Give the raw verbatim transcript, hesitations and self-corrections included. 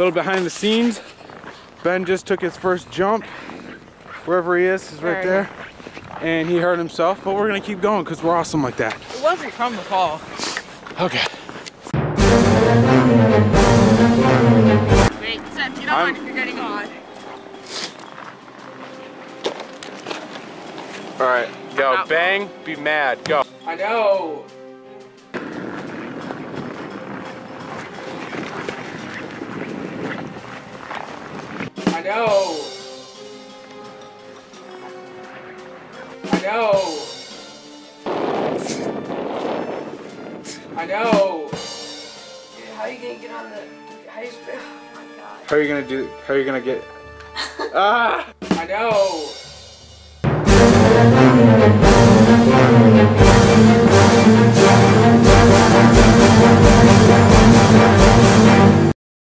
little behind the scenes. Ben just took his first jump. Wherever he is, is right there. And he hurt himself, but we're gonna keep going because we're awesome like that. It wasn't from the fall. Okay. Wait, Seth, you don't I'm... mind if you're getting on. All right, go. Bang, be mad, go. I know. I know. I know. I know. Dude, how are you gonna get on the? How you? Oh my god. How are you gonna do? How are you gonna get? Ah! I know.